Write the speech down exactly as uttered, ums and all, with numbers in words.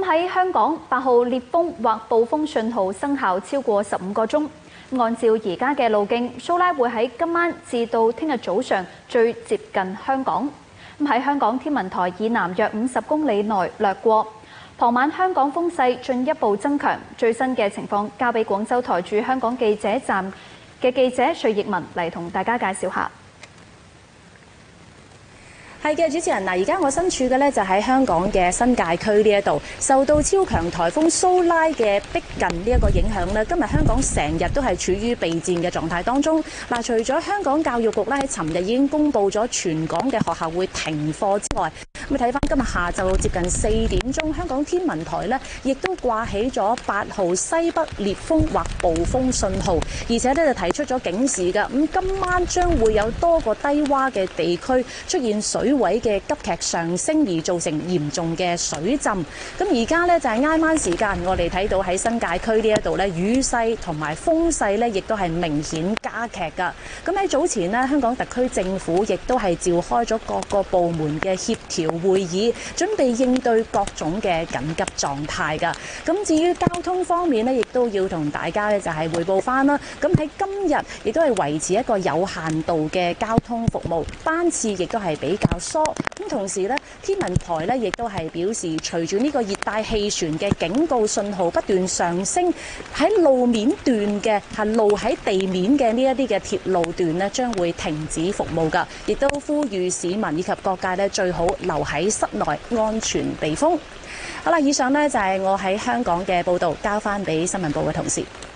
喺香港，八號烈風或暴風信號生效超過十五個鐘。按照而家嘅路徑，蘇拉會喺今晚至到聽日早上最接近香港。咁喺香港天文台以南約五十公里內掠過。傍晚香港風勢進一步增強，最新嘅情況交俾廣州台駐香港記者站嘅記者徐奕文嚟同大家介紹下。 係嘅，主持人嗱，而家我身處嘅呢就喺香港嘅新界區呢一度，受到超強颱風蘇拉嘅逼近呢一個影響呢，今日香港成日都係處於備戰嘅狀態當中。嗱，除咗香港教育局咧喺尋日已經公布咗全港嘅學校會停課之外，咁睇翻今日下晝接近四點鐘，香港天文台呢亦都掛起咗八號西北烈風或暴風信號，而且呢就提出咗警示㗎。咁今晚將會有多個低洼嘅地區出現水位嘅急劇上升，而造成嚴重嘅水浸。咁而家呢，就係挨晚時間，我哋睇到喺新界區呢一度呢，雨勢同埋風勢呢亦都係明顯加劇㗎。咁喺早前呢，香港特區政府亦都係召開咗各個部門嘅協調會議，準備應對各種嘅緊急狀態㗎。咁至於交通方面呢，亦都要同大家呢就係彙報翻啦。咁喺今日亦都係維持一個有限度嘅交通服務，班次亦都係比較疏。咁同時呢，天文台呢亦都係表示，隨住呢個熱帶氣旋嘅警告信號不斷上升，喺路面段嘅係路喺地面嘅呢一啲嘅鐵路段呢，將會停止服務㗎。亦都呼籲市民以及各界呢，最好留喺室內安全避風。好啦，以上呢就係我喺香港嘅報導，交翻俾新聞部嘅同事。